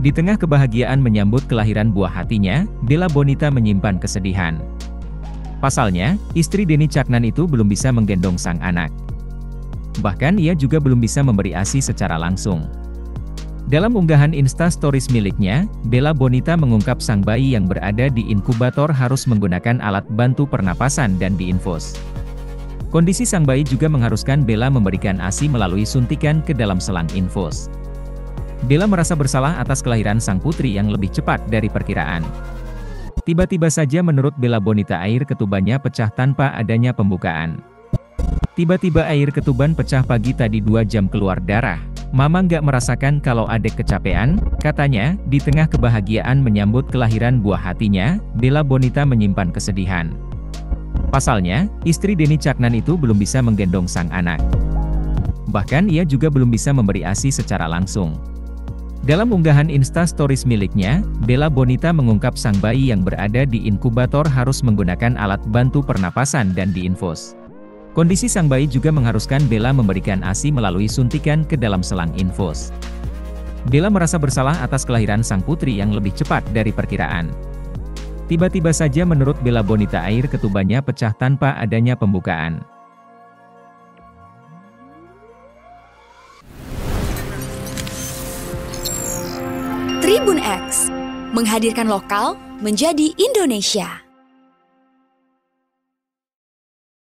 Di tengah kebahagiaan menyambut kelahiran buah hatinya, Bella Bonita menyimpan kesedihan. Pasalnya, istri Denny Caknan itu belum bisa menggendong sang anak. Bahkan ia juga belum bisa memberi ASI secara langsung. Dalam unggahan Insta Stories miliknya, Bella Bonita mengungkap sang bayi yang berada di inkubator harus menggunakan alat bantu pernapasan dan diinfus. Kondisi sang bayi juga mengharuskan Bella memberikan ASI melalui suntikan ke dalam selang infus. Bella merasa bersalah atas kelahiran sang putri yang lebih cepat dari perkiraan. Tiba-tiba saja menurut Bella Bonita air ketubannya pecah tanpa adanya pembukaan. Tiba-tiba air ketuban pecah pagi tadi 2 jam keluar darah. Mama nggak merasakan kalau adek kecapean, katanya, di tengah kebahagiaan menyambut kelahiran buah hatinya, Bella Bonita menyimpan kesedihan. Pasalnya, istri Denny Caknan itu belum bisa menggendong sang anak. Bahkan ia juga belum bisa memberi ASI secara langsung. Dalam unggahan Insta Stories miliknya, Bella Bonita mengungkap sang bayi yang berada di inkubator harus menggunakan alat bantu pernapasan dan diinfus. Kondisi sang bayi juga mengharuskan Bella memberikan ASI melalui suntikan ke dalam selang infus. Bella merasa bersalah atas kelahiran sang putri yang lebih cepat dari perkiraan. Tiba-tiba saja menurut Bella Bonita air ketubannya pecah tanpa adanya pembukaan. Tribun X, menghadirkan lokal menjadi Indonesia.